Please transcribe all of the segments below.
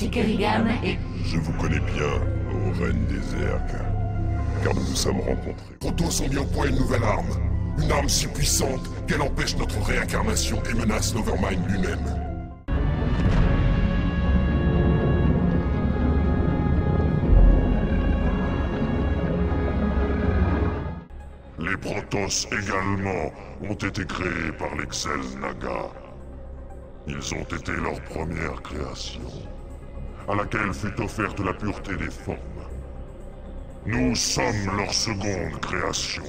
suis Kerrigan et... Je vous connais bien, ô reine des Ergs, car nous nous sommes rencontrés. Protoss ont mis au point une nouvelle arme. Une arme si puissante qu'elle empêche notre réincarnation et menace l'Overmind lui-même. Les Protoss également ont été créés par l'Excel Naga. Ils ont été leur première création, à laquelle fut offerte la pureté des formes. Nous sommes leur seconde création.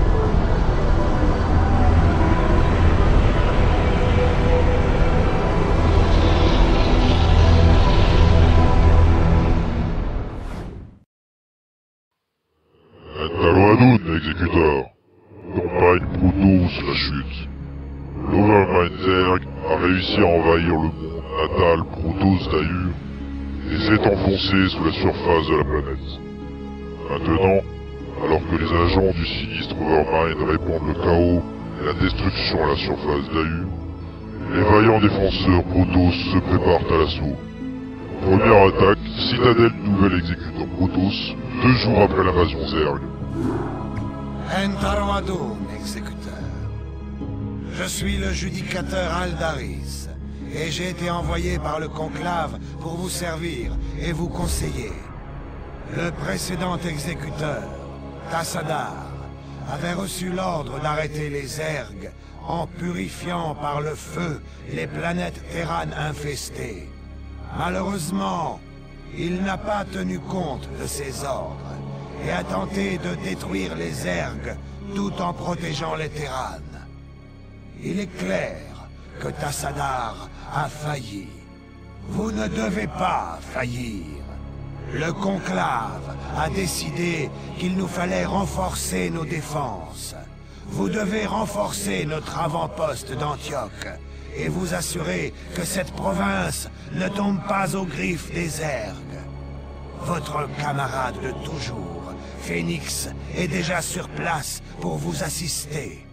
Entaloadoun, exécuteur. Campagne Protoss, la chute. L'Overmind Zerg a réussi à envahir le monde natal Protoss d'Ayur et s'est enfoncé sous la surface de la planète. Maintenant, alors que les agents du sinistre Overmind répandent le chaos et la destruction à la surface d'Ayur, les vaillants défenseurs Protoss se préparent à l'assaut. Première attaque, citadelle du nouvel exécuteur Protoss, 2 jours après l'invasion Zerg. Entaloadoun, exécuteur. Je suis le judicateur Aldaris, et j'ai été envoyé par le conclave pour vous servir et vous conseiller. Le précédent exécuteur, Tassadar, avait reçu l'ordre d'arrêter les Zergs en purifiant par le feu les planètes terranes infestées. Malheureusement, il n'a pas tenu compte de ces ordres et a tenté de détruire les Zergs tout en protégeant les Terranes. Il est clair que Tassadar a failli. Vous ne devez pas faillir. Le conclave a décidé qu'il nous fallait renforcer nos défenses. Vous devez renforcer notre avant-poste d'Antioche et vous assurer que cette province ne tombe pas aux griffes des Zergs. Votre camarade de toujours, Phoenix, est déjà sur place pour vous assister.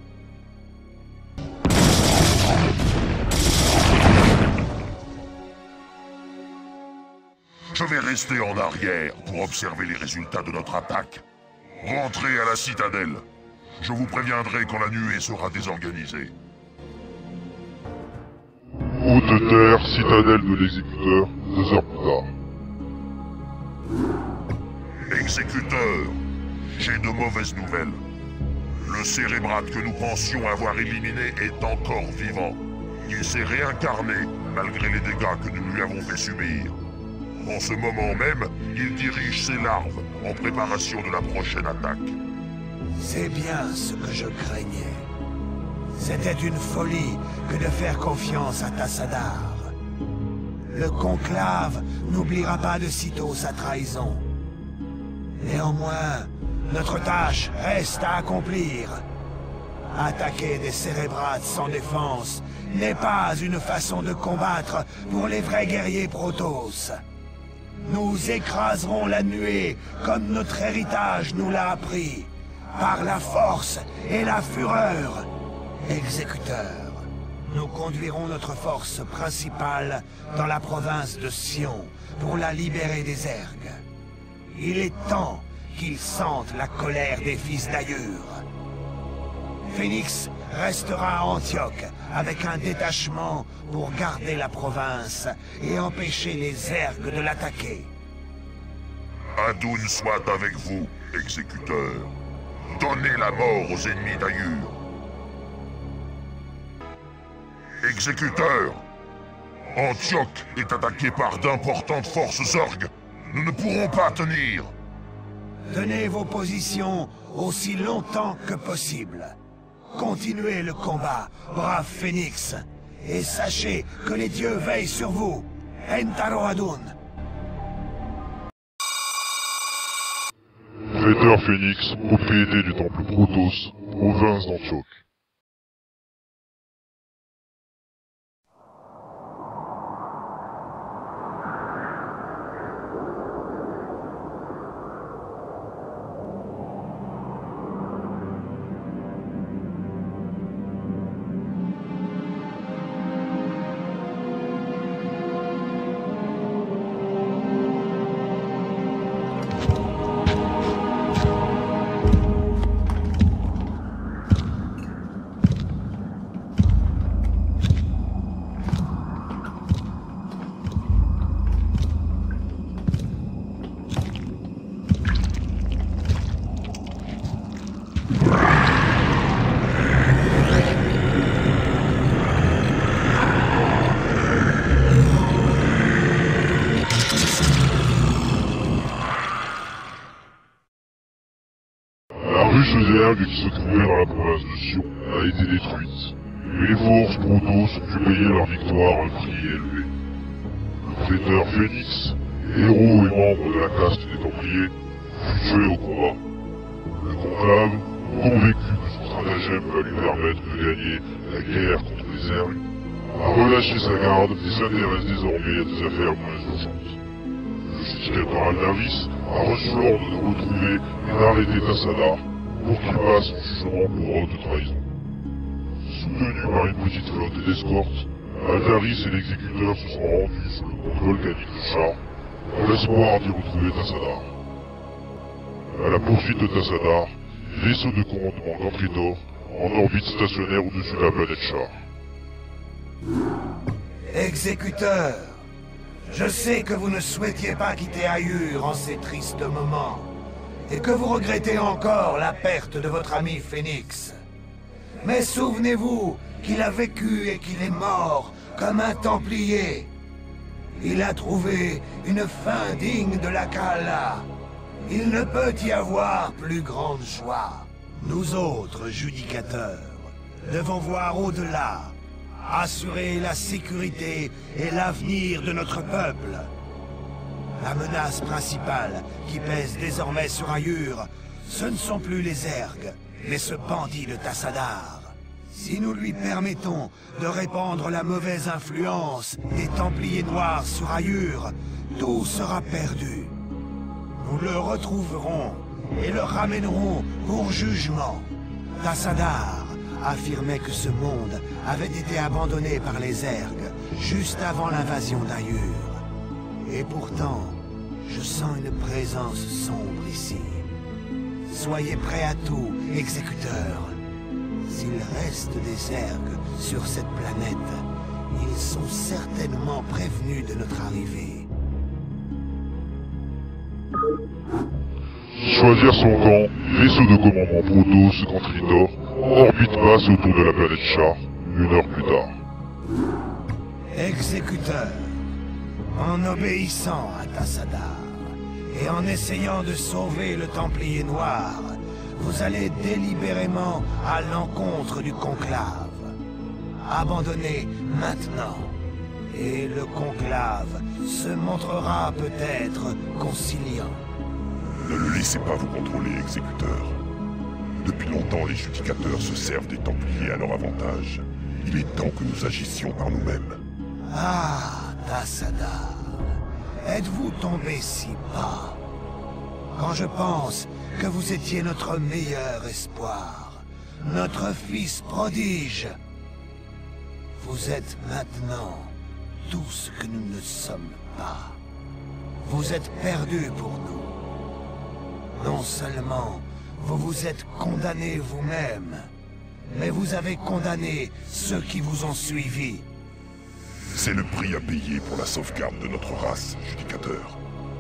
Je vais rester en arrière pour observer les résultats de notre attaque. Rentrez à la citadelle. Je vous préviendrai quand la nuée sera désorganisée. Haute terre, citadelle de l'exécuteur, 2 heures plus tard. Exécuteur, j'ai de mauvaises nouvelles. Le cérébrate que nous pensions avoir éliminé est encore vivant. Il s'est réincarné malgré les dégâts que nous lui avons fait subir. En ce moment même, il dirige ses larves en préparation de la prochaine attaque. C'est bien ce que je craignais. C'était une folie que de faire confiance à Tassadar. Le conclave n'oubliera pas de sitôt sa trahison. Néanmoins, notre tâche reste à accomplir. Attaquer des cérébrates sans défense n'est pas une façon de combattre pour les vrais guerriers Protoss. Nous écraserons la nuée comme notre héritage nous l'a appris, par la force et la fureur. Exécuteur, nous conduirons notre force principale dans la province de Sion pour la libérer des Zergs. Il est temps qu'ils sentent la colère des fils d'Ayur. Phoenix restera à Antioche avec un détachement pour garder la province et empêcher les Zergs de l'attaquer. Adoun soit avec vous, exécuteur. Donnez la mort aux ennemis d'Ayur. Exécuteur, Antioche est attaqué par d'importantes forces Zerg. Nous ne pourrons pas tenir. Tenez vos positions aussi longtemps que possible. Continuez le combat, brave Phoenix. Et sachez que les dieux veillent sur vous. Entaloadoun. Prêteur Phoenix, propriété du temple Protoss, province d'Antioche. zerg qui se trouvait dans la province de Sion a été détruite, et les forces Protoss ont dû payer leur victoire un prix élevé. Le prêteur Phoenix, héros et membre de la caste des Templiers, fut tué au combat. Le conclave, convaincu que son stratagème va lui permettre de gagner la guerre contre les Zerg, a relâché sa garde et s'intéresse désormais à des affaires moins urgentes. Le judicateur Aldaris a reçu l'ordre de retrouver et d'arrêter Tassadar pour qu'il passe en jugement pour haute trahison. Soutenu par une petite flotte d'escorte, Aldaris et l'exécuteur se sont rendus sur le monde volcanique de Char dans l'espoir d'y retrouver Tassadar. À la poursuite de Tassadar, vaisseau de commandement Gantritor en orbite stationnaire au-dessus de la planète Char. Exécuteur, je sais que vous ne souhaitiez pas quitter Aiur en ces tristes moments, et que vous regrettez encore la perte de votre ami Phoenix. Mais souvenez-vous qu'il a vécu et qu'il est mort comme un Templier. Il a trouvé une fin digne de la Kala. Il ne peut y avoir plus grande joie. Nous autres judicateurs devons voir au-delà, assurer la sécurité et l'avenir de notre peuple. La menace principale qui pèse désormais sur Aiur, ce ne sont plus les Zerg, mais ce bandit de Tassadar. Si nous lui permettons de répandre la mauvaise influence des Templiers Noirs sur Aiur, tout sera perdu. Nous le retrouverons et le ramènerons pour jugement. Tassadar affirmait que ce monde avait été abandonné par les Zerg juste avant l'invasion d'Aiur. Et pourtant, je sens une présence sombre ici. Soyez prêts à tout, exécuteur. S'il reste des Zerg sur cette planète, ils sont certainement prévenus de notre arrivée. Choisir son camp, vaisseau de commandement Protoss Gantritor, orbite basse autour de la planète Char, 1 heure plus tard. Exécuteur, en obéissant à Tassadar, et en essayant de sauver le Templier Noir, vous allez délibérément à l'encontre du conclave. Abandonnez maintenant, et le conclave se montrera peut-être conciliant. Ne le laissez pas vous contrôler, exécuteur. Depuis longtemps, les judicateurs se servent des Templiers à leur avantage. Il est temps que nous agissions par nous-mêmes. Ah, Tassadar, êtes-vous tombé si bas? Quand je pense que vous étiez notre meilleur espoir, notre fils prodige, vous êtes maintenant tout ce que nous ne sommes pas. Vous êtes perdus pour nous. Non seulement vous vous êtes condamnés vous-même, mais vous avez condamné ceux qui vous ont suivis. C'est le prix à payer pour la sauvegarde de notre race, judicateur.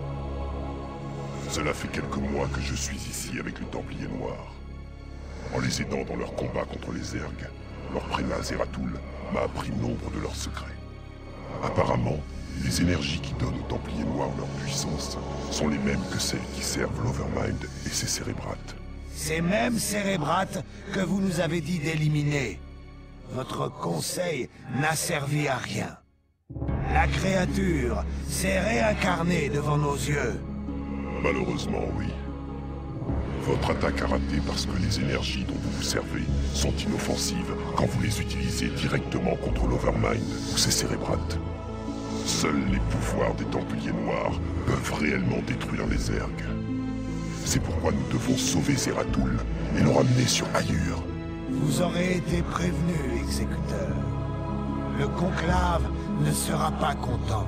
Cela fait quelques mois que je suis ici avec les Templiers Noirs. En les aidant dans leur combat contre les Zerg, leur prélat Zeratul m'a appris nombre de leurs secrets. Apparemment, les énergies qui donnent aux Templiers Noirs leur puissance sont les mêmes que celles qui servent l'Overmind et ses cérébrates. Ces mêmes cérébrates que vous nous avez dit d'éliminer. Votre conseil n'a servi à rien. La créature s'est réincarnée devant nos yeux. Malheureusement, oui. Votre attaque a raté parce que les énergies dont vous vous servez sont inoffensives quand vous les utilisez directement contre l'Overmind ou ses cérébrates. Seuls les pouvoirs des Templiers Noirs peuvent réellement détruire les Zerg. C'est pourquoi nous devons sauver Zeratul et le ramener sur Aiur. Vous aurez été prévenu, exécuteur. Le conclave ne sera pas content.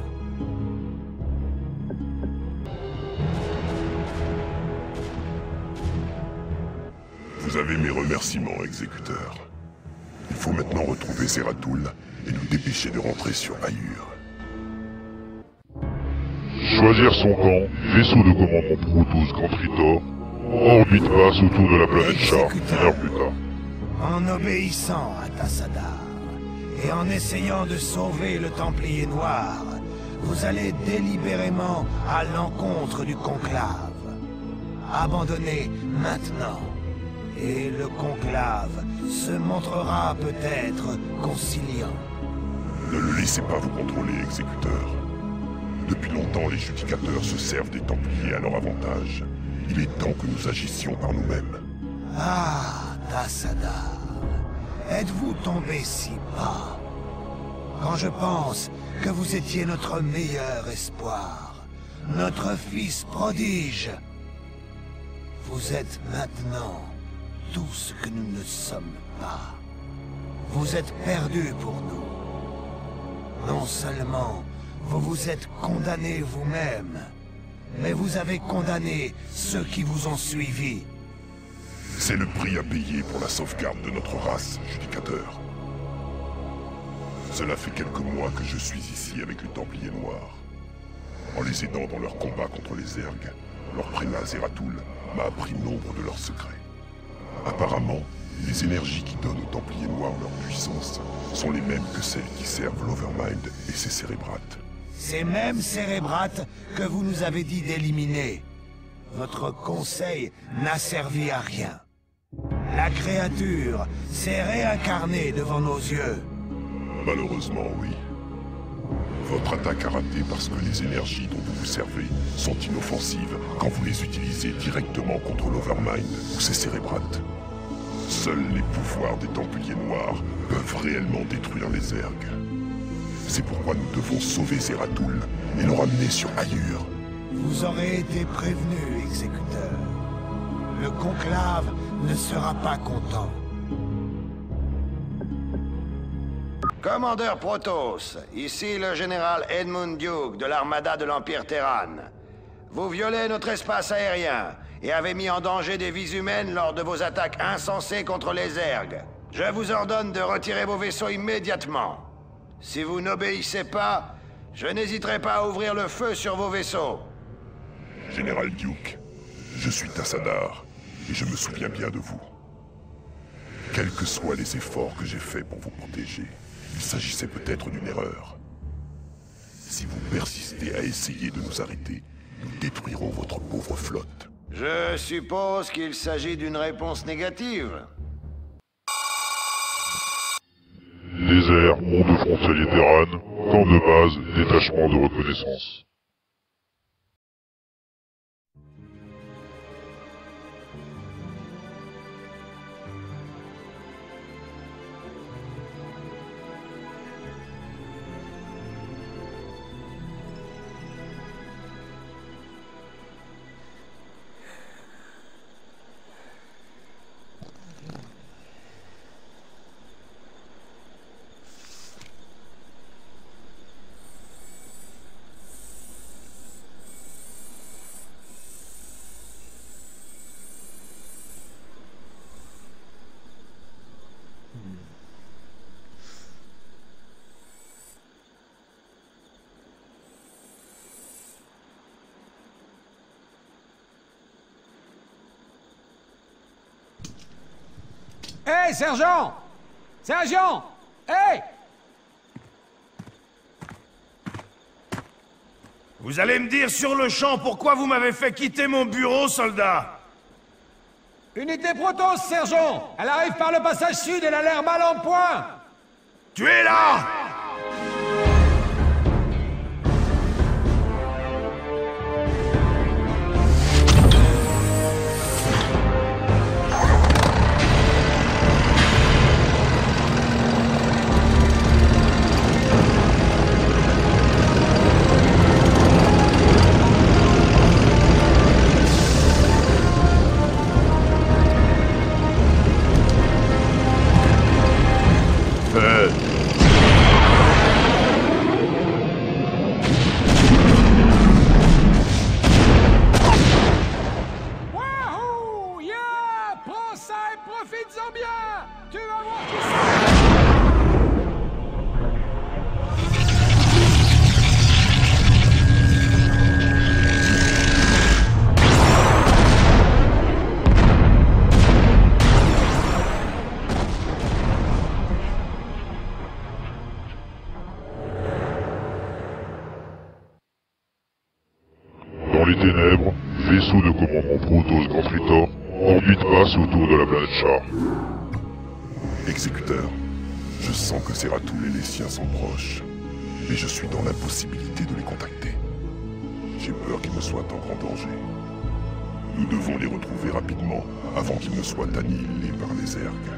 Vous avez mes remerciements, exécuteur. Il faut maintenant retrouver Zeratul et nous dépêcher de rentrer sur Aiur. Choisir son camp, vaisseau de commandement Protoss Gantritor, orbite basse autour de la planète Char, 1 heure plus tard. En obéissant à Tassadar, et en essayant de sauver le Templier Noir, vous allez délibérément à l'encontre du conclave. Abandonnez maintenant, Et le conclave se montrera peut-être conciliant. Ne le laissez pas vous contrôler, exécuteur. Depuis longtemps, les judicateurs se servent des Templiers à leur avantage. Il est temps que nous agissions par nous-mêmes. Ah, Tassadar, êtes-vous tombé si bas? Quand je pense que vous étiez notre meilleur espoir, notre fils prodige, vous êtes maintenant tout ce que nous ne sommes pas. Vous êtes perdus pour nous. Non seulement vous vous êtes condamnés vous-même, mais vous avez condamné ceux qui vous ont suivis. C'est le prix à payer pour la sauvegarde de notre race, judicateur. Cela fait quelques mois que je suis ici avec les Templiers Noirs. En les aidant dans leur combat contre les Zergs, leur prélat Zeratul m'a appris nombre de leurs secrets. Apparemment, les énergies qui donnent aux Templiers Noirs leur puissance sont les mêmes que celles qui servent l'Overmind et ses cérébrates. Ces mêmes cérébrates que vous nous avez dit d'éliminer. Votre conseil n'a servi à rien. La créature s'est réincarnée devant nos yeux. Malheureusement, oui. Votre attaque a raté parce que les énergies dont vous vous servez sont inoffensives quand vous les utilisez directement contre l'Overmind ou ses cérébrates. Seuls les pouvoirs des Templiers Noirs peuvent réellement détruire les Zergs. C'est pourquoi nous devons sauver Zeratul et le ramener sur Aiur. Vous aurez été prévenu, exécuteur. Le conclave ne sera pas content. Commandeur Protoss, ici le général Edmund Duke de l'armada de l'Empire Terran. Vous violez notre espace aérien et avez mis en danger des vies humaines lors de vos attaques insensées contre les Zergs. Je vous ordonne de retirer vos vaisseaux immédiatement. Si vous n'obéissez pas, je n'hésiterai pas à ouvrir le feu sur vos vaisseaux. Général Duke, je suis Tassadar et je me souviens bien de vous. Quels que soient les efforts que j'ai faits pour vous protéger, il s'agissait peut-être d'une erreur. Si vous persistez à essayer de nous arrêter, nous détruirons votre pauvre flotte. Je suppose qu'il s'agit d'une réponse négative. Désert, monde frontalier Terran, camp de base, détachement de reconnaissance. Hé, sergent! Sergent! Hé! Vous allez me dire sur le champ pourquoi vous m'avez fait quitter mon bureau, soldat? Unité Protoss, sergent! Elle arrive par le passage sud, elle a l'air mal en point! Tu es là! Wahoo! Yeah! Prends ça et profites-en bien! Tu vas voir qui c'est! Dans les ténèbres, vaisseau de commandement Protoss Grand Tritor Orbite basse autour de la planète Char. Exécuteur, je sens que Zeratul et les siens sont proches, mais je suis dans l'impossibilité de les contacter. J'ai peur qu'ils ne soient en grand danger. Nous devons les retrouver rapidement, avant qu'ils ne soient annihilés par les Zergs.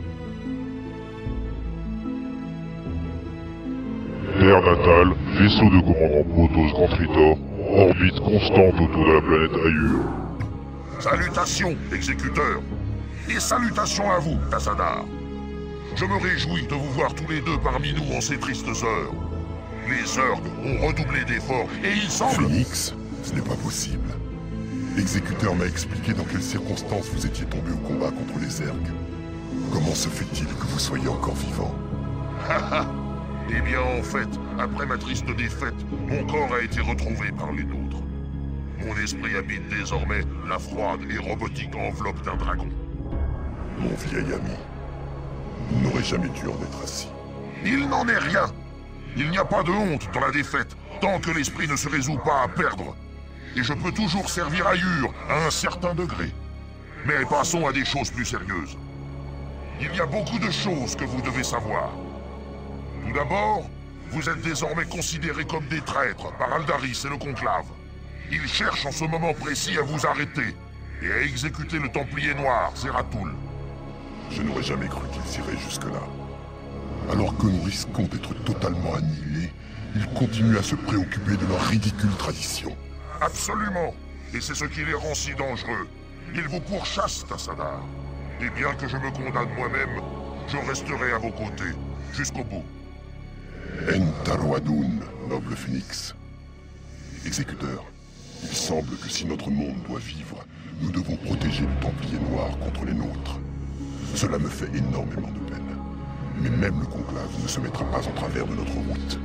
Terre natale, vaisseau de commandant Protoss Grand Tritor, orbite constante autour de la planète Ayur. Salutations, exécuteur. Et salutations à vous, Tassadar. Je me réjouis de vous voir tous les deux parmi nous en ces tristes heures. Les Zergs ont redoublé d'efforts et il semble... Phoenix, ce n'est pas possible. L'exécuteur m'a expliqué dans quelles circonstances vous étiez tombé au combat contre les Zergs. Comment se fait-il que vous soyez encore vivant? Eh bien, en fait, après ma triste défaite, mon corps a été retrouvé par les nôtres. Mon esprit habite désormais la froide et robotique enveloppe d'un dragon. Mon vieil ami, il n'aurait jamais dû en être ainsi. Il n'en est rien. Il n'y a pas de honte dans la défaite, tant que l'esprit ne se résout pas à perdre. Et je peux toujours servir Ayur à un certain degré. Mais passons à des choses plus sérieuses. Il y a beaucoup de choses que vous devez savoir. Tout d'abord, vous êtes désormais considérés comme des traîtres par Aldaris et le Conclave. Ils cherchent en ce moment précis à vous arrêter et à exécuter le Templier Noir, Zeratul. Je n'aurais jamais cru qu'ils iraient jusque-là. Alors que nous risquons d'être totalement annihilés, ils continuent à se préoccuper de leur ridicule tradition. Absolument. Et c'est ce qui les rend si dangereux. Ils vous pourchassent, Tassadar. Et bien que je me condamne moi-même, je resterai à vos côtés, jusqu'au bout. Entaroadoun, noble Phoenix. Exécuteur, il semble que si notre monde doit vivre, nous devons protéger le Templier Noir contre les nôtres. Cela me fait énormément de peine. Mais même le Conclave ne se mettra pas en travers de notre route.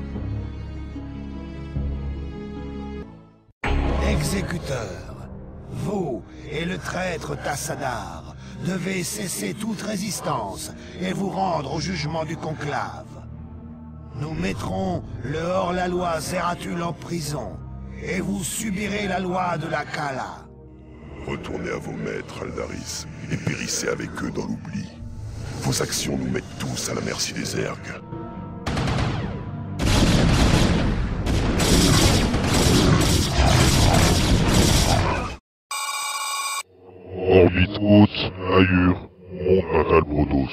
Exécuteur, vous et le traître Tassadar devez cesser toute résistance et vous rendre au jugement du Conclave. Nous mettrons le hors-la-loi Zeratul en prison, et vous subirez la loi de la Kala. Retournez à vos maîtres, Aldaris, et périssez avec eux dans l'oubli. Vos actions nous mettent tous à la merci des Zergs. Orbite haute, Ayur, monde natal Protoss.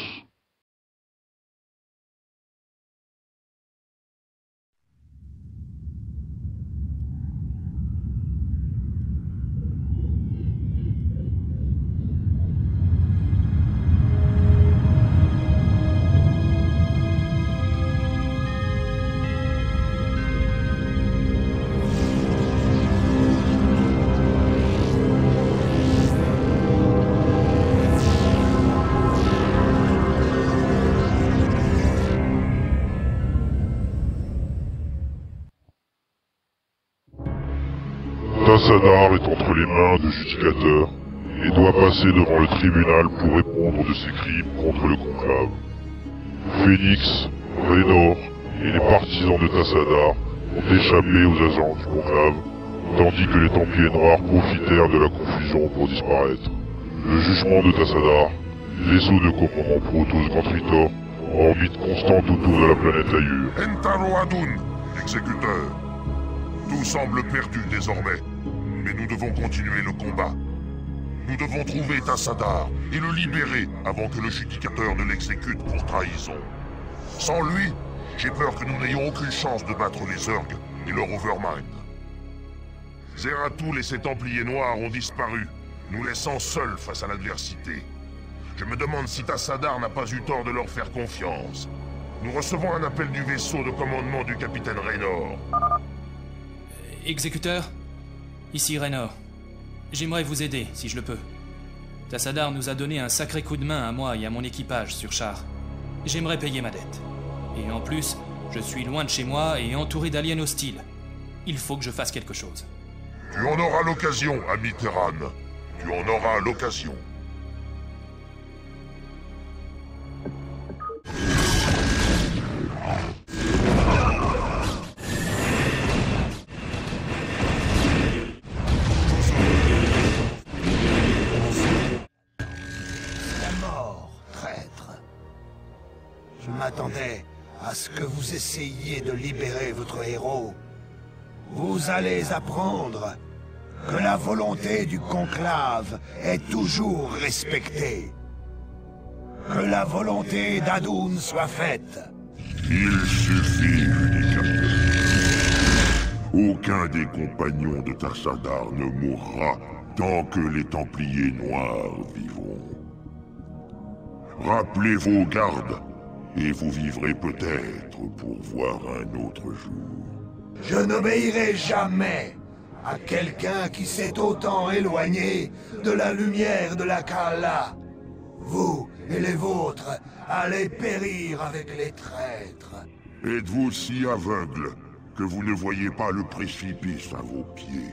Tassadar est entre les mains de judicateurs et doit passer devant le tribunal pour répondre de ses crimes contre le Conclave. Phoenix, Raynor et les partisans de Tassadar ont échappé aux agents du Conclave, tandis que les Templiers Noirs profitèrent de la confusion pour disparaître. Le jugement de Tassadar, vaisseau de commandant Protoss Grand Tritor, orbite constante autour de la planète Ayur. Entaroadoun, exécuteur. Tout semble perdu désormais, mais nous devons continuer le combat. Nous devons trouver Tassadar et le libérer avant que le judicateur ne l'exécute pour trahison. Sans lui, j'ai peur que nous n'ayons aucune chance de battre les Zergs et leur Overmind. Zeratul et ses Templiers Noirs ont disparu, nous laissant seuls face à l'adversité. Je me demande si Tassadar n'a pas eu tort de leur faire confiance. Nous recevons un appel du vaisseau de commandement du capitaine Raynor. Exécuteur, ici Raynor. J'aimerais vous aider, si je le peux. Tassadar nous a donné un sacré coup de main à moi et à mon équipage sur Char. J'aimerais payer ma dette. Et en plus, je suis loin de chez moi et entouré d'aliens hostiles. Il faut que je fasse quelque chose. Tu en auras l'occasion, ami Terran. Tu en auras l'occasion. m'attendais à ce que vous essayiez de libérer votre héros. Vous allez apprendre que la volonté du conclave est toujours respectée. Que la volonté d'Adun soit faite. Il suffit, Judicateur. Aucun des compagnons de Tassadar ne mourra tant que les Templiers Noirs vivront. Rappelez vos gardes, et vous vivrez peut-être pour voir un autre jour. Je n'obéirai jamais à quelqu'un qui s'est autant éloigné de la lumière de la Kala. Vous et les vôtres allez périr avec les traîtres. Êtes-vous si aveugle que vous ne voyez pas le précipice à vos pieds?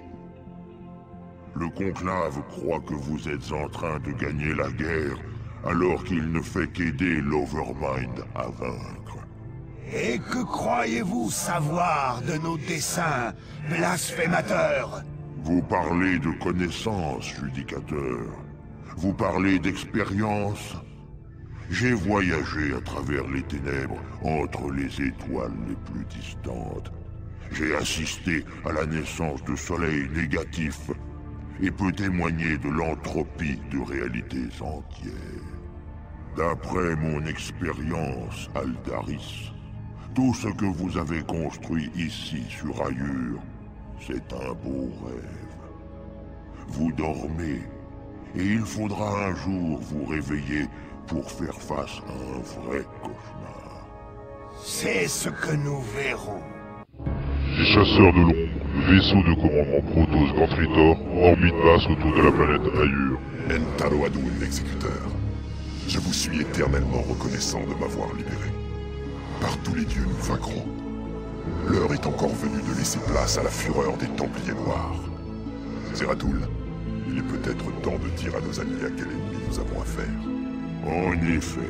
Le conclave croit que vous êtes en train de gagner la guerre, alors qu'il ne fait qu'aider l'Overmind à vaincre. Et que croyez-vous savoir de nos desseins, blasphémateurs? Vous parlez de connaissances, Judicateur. Vous parlez d'expérience. J'ai voyagé à travers les ténèbres, entre les étoiles les plus distantes. J'ai assisté à la naissance de soleils négatifs et peux témoigner de l'entropie de réalités entières. D'après mon expérience, Aldaris, tout ce que vous avez construit ici sur Aiur, c'est un beau rêve. Vous dormez, et il faudra un jour vous réveiller pour faire face à un vrai cauchemar. C'est ce que nous verrons. Les chasseurs de l'ombre, le vaisseau de commandement Protoss Gantritor, orbite basse autour de la planète Aiur. Entaro Adun, l'exécuteur. Je vous suis éternellement reconnaissant de m'avoir libéré. Par tous les dieux, nous vaincrons. L'heure est encore venue de laisser place à la fureur des Templiers Noirs. Zeratul, il est peut-être temps de dire à nos amis à quel ennemi nous avons affaire. En effet,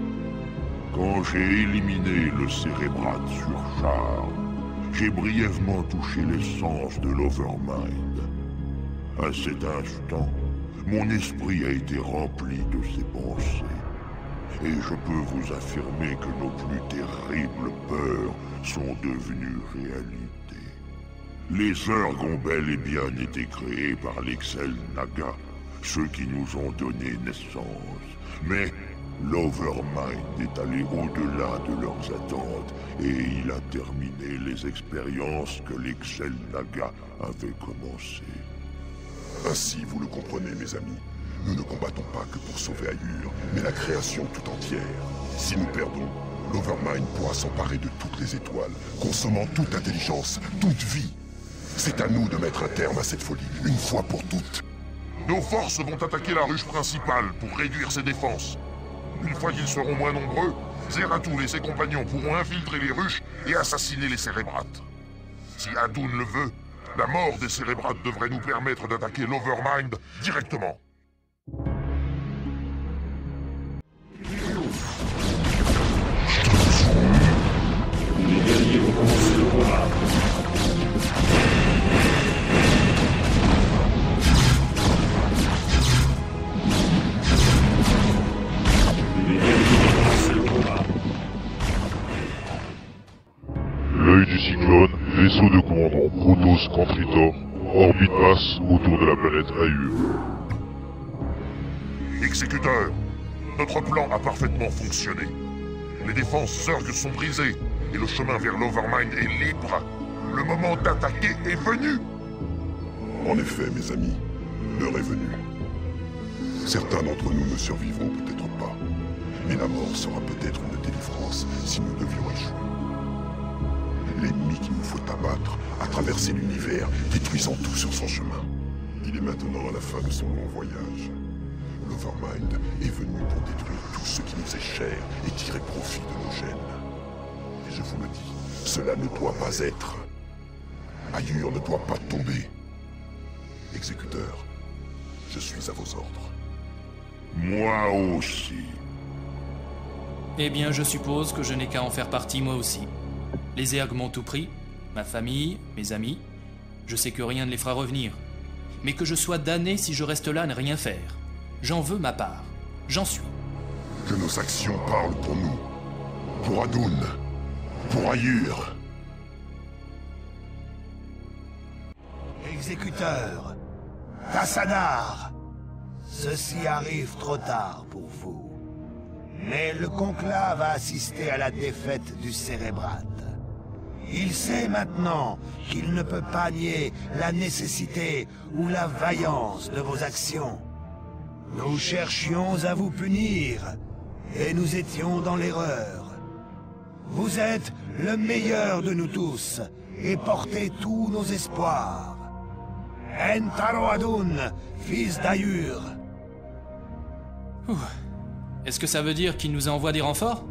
quand j'ai éliminé le Cérébrat sur Char, j'ai brièvement touché l'essence de l'Overmind. À cet instant, mon esprit a été rempli de ses pensées. Et je peux vous affirmer que nos plus terribles peurs sont devenues réalité. Les Zerg ont bel et bien été créés par l'Exel Naga, ceux qui nous ont donné naissance. Mais l'Overmind est allé au-delà de leurs attentes et il a terminé les expériences que l'Exel Naga avait commencées. Ainsi, vous le comprenez, mes amis. Nous ne combattons pas que pour sauver Aiur, mais la création tout entière. Si nous perdons, l'Overmind pourra s'emparer de toutes les étoiles, consommant toute intelligence, toute vie. C'est à nous de mettre un terme à cette folie, une fois pour toutes. Nos forces vont attaquer la ruche principale pour réduire ses défenses. Une fois qu'ils seront moins nombreux, Zeratul et ses compagnons pourront infiltrer les ruches et assassiner les Cérébrates. Si Adun le veut, la mort des Cérébrates devrait nous permettre d'attaquer l'Overmind directement. Les guerriers vont commencer le combat. L'œil du cyclone, vaisseau de commandant Protoss Gantritor, orbite basse autour de la planète Aiur. Exécuteur, notre plan a parfaitement fonctionné. Les défenses Zerg sont brisées et le chemin vers l'Overmind est libre. Le moment d'attaquer est venu. En effet, mes amis, l'heure est venue. Certains d'entre nous ne survivront peut-être pas, mais la mort sera peut-être une délivrance si nous devions échouer. L'ennemi qu'il nous faut abattre a traversé l'univers, détruisant tout sur son chemin. Il est maintenant à la fin de son long voyage. L'Overmind est venu pour détruire tout ce qui nous est cher et tirer profit de nos gènes. Et je vous le dis, cela ne doit pas être. Aiur ne doit pas tomber. Exécuteur, je suis à vos ordres. Moi aussi. Eh bien, je suppose que je n'ai qu'à en faire partie moi aussi. Les Zerg m'ont tout pris, ma famille, mes amis. Je sais que rien ne les fera revenir. Mais que je sois damné si je reste là à ne rien faire. J'en veux ma part. J'en suis. Que nos actions parlent pour nous. Pour Adun. Pour Ayur. Exécuteur. Tassadar. Ceci arrive trop tard pour vous. Mais le conclave a assisté à la défaite du Cérébrate. Il sait maintenant qu'il ne peut pas nier la nécessité ou la vaillance de vos actions. Nous cherchions à vous punir, et nous étions dans l'erreur. Vous êtes le meilleur de nous tous, et portez tous nos espoirs. Entaro Adun, fils d'Ayur. Est-ce que ça veut dire qu'il nous envoie des renforts?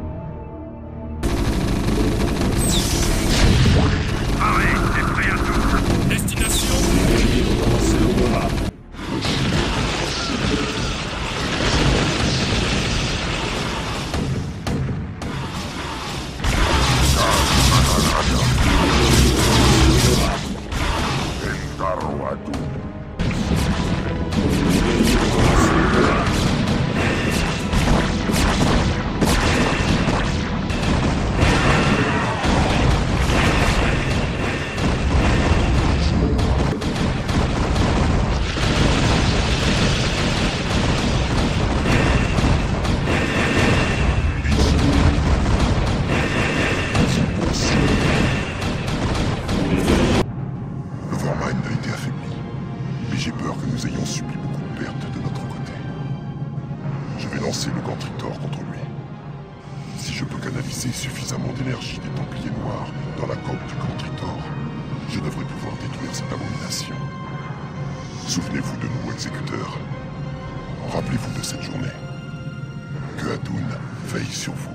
Destination. Entaro Adun. L'Overmind a été affaibli, mais j'ai peur que nous ayons subi beaucoup de pertes de notre côté. Je vais lancer le Gantritor contre lui. Si je peux canaliser suffisamment d'énergie des Templiers Noirs dans la coque du Gantritor, je devrais pouvoir détruire cette abomination. Souvenez-vous de nous, exécuteurs. Rappelez-vous de cette journée. Que Adun veille sur vous.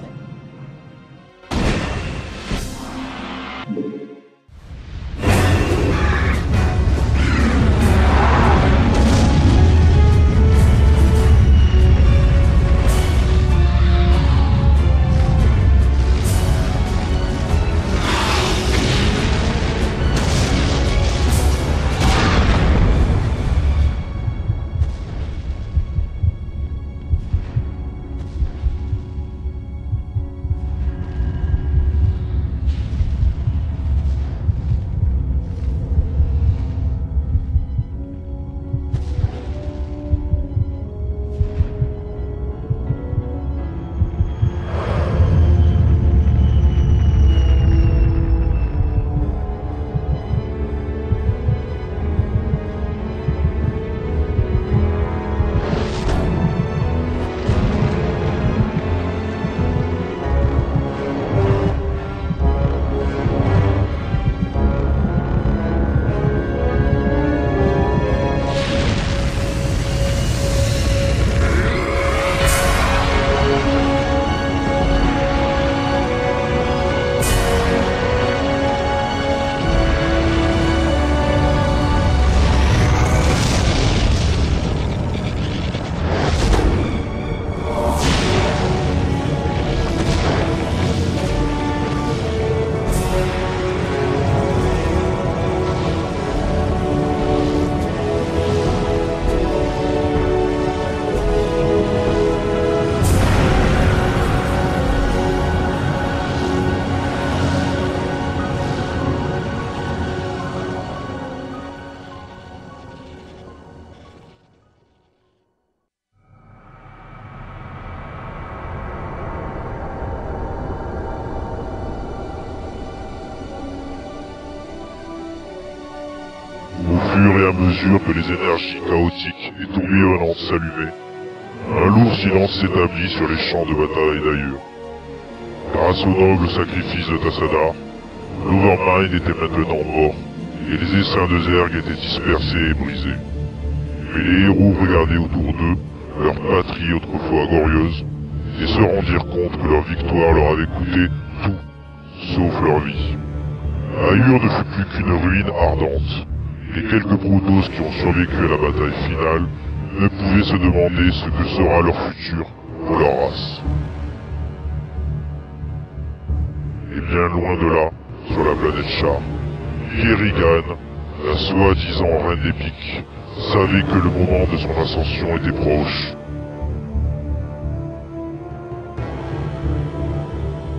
fur et à mesure que les énergies chaotiques et tourbillonnantes s'allumaient, un lourd silence s'établit sur les champs de bataille d'Ayur. Grâce au noble sacrifice de Tassadar, l'Overmind était maintenant mort, et les essaims de Zerg étaient dispersés et brisés. Mais les héros regardaient autour d'eux, leur patrie autrefois glorieuse, et se rendirent compte que leur victoire leur avait coûté tout, sauf leur vie. Ayur ne fut plus qu'une ruine ardente. Les quelques Protoss qui ont survécu à la bataille finale ne pouvaient se demander ce que sera leur futur pour leur race. Et bien loin de là, sur la planète Char, Kerrigan, la soi-disant reine épique, savait que le moment de son ascension était proche.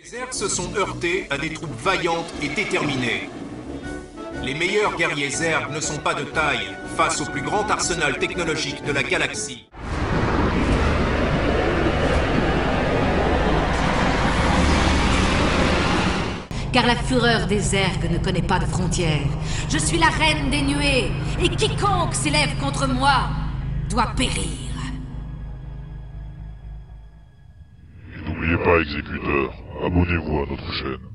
Les Zergs se sont heurtés à des troupes vaillantes et déterminées. Les meilleurs guerriers Zergs ne sont pas de taille face au plus grand arsenal technologique de la galaxie. Car la fureur des Zergs ne connaît pas de frontières. Je suis la reine des nuées, et quiconque s'élève contre moi doit périr. Et n'oubliez pas, exécuteurs, abonnez-vous à notre chaîne.